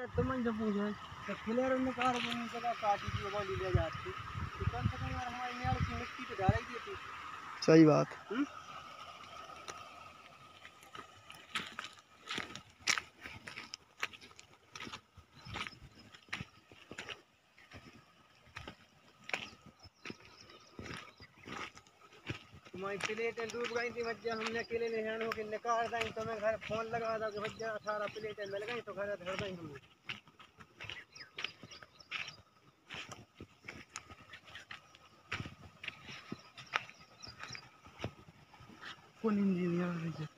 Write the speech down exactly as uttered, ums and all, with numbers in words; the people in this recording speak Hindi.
तुम जो पूछे तो प्लेयर ने कार बनी जगह काटी थी वो ले जाती तो कम से कम यार हमारे नियाल की मिट्टी तो डाल ही देती। सही बात। हम्म तुम्हारी प्लेट डूब गई थी भज्जा हमने अकेले ले जाने के निकाल दी तो मैं घर फोन लगा था कि भज्जा अठारह प्लेटें मिल गई तो घर धर दी हमने। कौन इंजीनियर